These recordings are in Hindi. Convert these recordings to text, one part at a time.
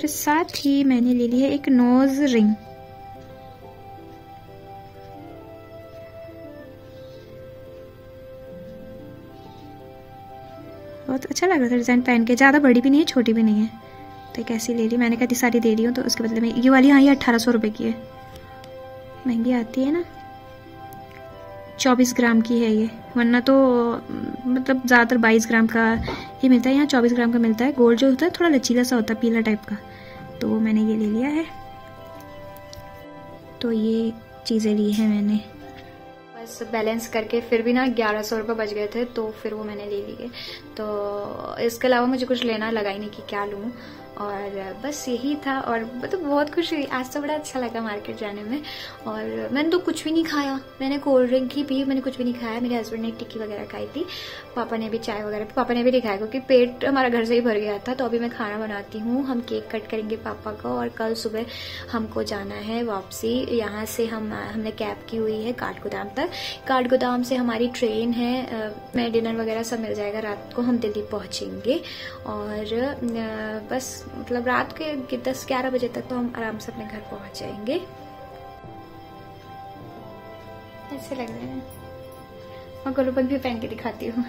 और साथ ही मैंने ले ली है एक नोज रिंग। बहुत अच्छा लग रहा था डिज़ाइन पहन के, ज़्यादा बड़ी भी नहीं है छोटी भी नहीं है, तो एक ऐसी ले ली मैंने। कहा इतनी सारी दे रही हूँ तो उसके बदले में ये वाली, हाँ ये 1800 रुपये की है, महंगी आती है ना। 24 ग्राम की है ये, वरना तो मतलब ज़्यादातर 22 ग्राम का ही मिलता है, यहाँ 24 ग्राम का मिलता है। गोल्ड जो होता है थोड़ा लचीला सा होता है, पीला टाइप का, तो मैंने ये ले लिया है। तो ये चीज़ें ली हैं मैंने, बस बैलेंस करके फिर भी ना 1100 रुपये बच गए थे, तो फिर वो मैंने ले लिए। तो इसके अलावा मुझे कुछ लेना लगा ही नहीं कि क्या लूँ, और बस यही था। और मतलब बहुत खुश हुई आज, तो बड़ा अच्छा लगा मार्केट जाने में। और मैंने तो कुछ भी नहीं खाया, मैंने कोल्ड ड्रिंक ही पी, मैंने कुछ भी नहीं खाया। मेरे हस्बैंड ने टिक्की वगैरह खाई थी, पापा ने भी चाय वगैरह, पापा ने भी नहीं खाया क्योंकि पेट हमारा घर से ही भर गया था। तो अभी मैं खाना बनाती हूँ, हम केक कट करेंगे पापा का, और कल सुबह हमको जाना है वापसी। यहाँ से हमने कैब की हुई है काठगोदाम तक, काठगोदाम से हमारी ट्रेन है, मैं डिनर वगैरह सब मिल जाएगा, रात को हम दिल्ली पहुँचेंगे। और बस मतलब रात के 10-11 बजे तक तो हम आराम से अपने घर पहुंच जाएंगे। ऐसे लग रहे हैं, और गोलूबंद भी पहन के दिखाती हूँ।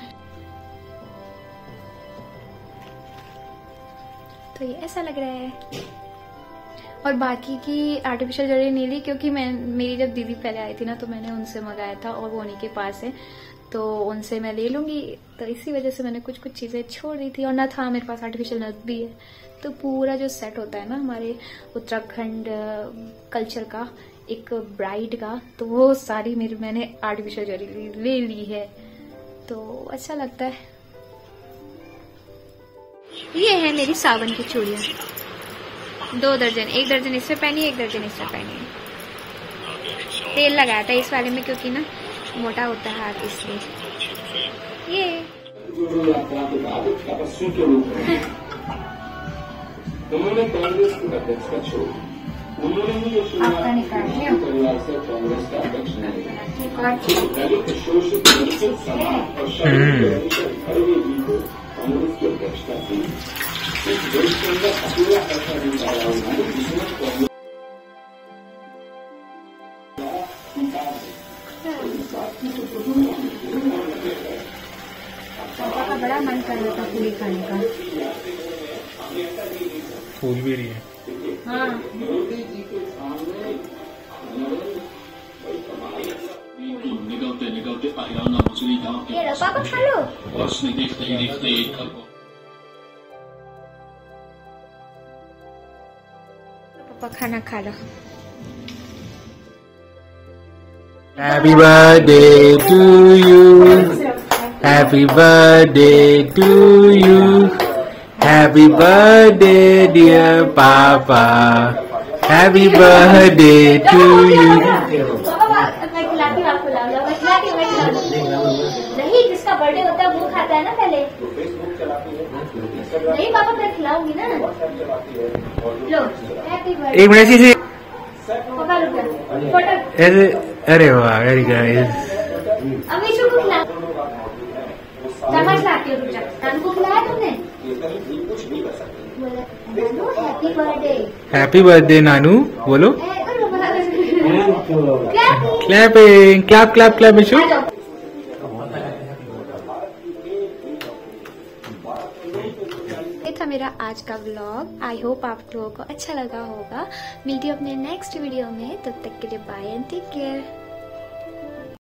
तो ये ऐसा लग रहा है। और बाकी की आर्टिफिशियल ज्वेलरी नहीं ली, क्योंकि मेरी जब दीदी पहले आई थी ना, तो मैंने उनसे मंगाया था और वो उन्हीं के पास है, तो उनसे मैं ले लूंगी। तो इसी वजह से मैंने कुछ चीजें छोड़ दी थी। और नथ, हाँ मेरे पास आर्टिफिशियल नथ भी है। तो पूरा जो सेट होता है ना हमारे उत्तराखंड कल्चर का, एक ब्राइड का, तो वो सारी मैंने आर्टिफिशियल ज्वेलरी ले ली है, तो अच्छा लगता है। ये है मेरी सावन की चूड़ियां, 2 दर्जन, 1 दर्जन इससे पहनी, 1 दर्जन इससे पहनी। तेल लगाया था इस वाले में क्योंकि ना मोटा होता है हाथ, इसलिए ये उन्होंने कांग्रेस को अध्यक्ष का छोड़, उन्होंने ही ये परिवार से कांग्रेस का अध्यक्ष नहीं, दलित शोषित दलित समाज और शरीर हर व्यक्ति को कांग्रेस की अध्यक्षता दी। इस देश के अंदर अकेला ऐसा नहीं पाया उन्होंने जिसमें कांग्रेस का बड़ा मन कर रहा था पूरी खाने का। फूल भी रही है। हाँ निकलते निकलते अहिराना मछली गांव के पापा खा लो। बस ने देखते ही देखते एक घर को पापा खाना खा लो। Happy birthday to you. Happy birthday to you. Happy birthday dear Papa. Happy birthday to you. मैं खिलाती हूँ आपको, लाओ मैं खिलाती हूँ। नहीं, जिसका बर्थडे होता है वो खाता है ना पहले। नहीं पापा मैं खिलाऊंगी ना। लो हैप्पी बर्थडे। एक मिनट से पापा रुको, फोटो। ऐसे, अरे वाह वेरी गाइस। अमीशु को खिला, चम्मच लाती हूँ, नानू को खिलाया तुमने? Happy birthday. हैप्पी बर्थडे नानू, बोलो। Clapping, clap clap clap Ishu. ये था मेरा आज का व्लॉग। आई होप आप लोगों को अच्छा लगा होगा। मिलती हूँ अपने नेक्स्ट वीडियो में, तब तक के लिए बाय एंड टेक केयर।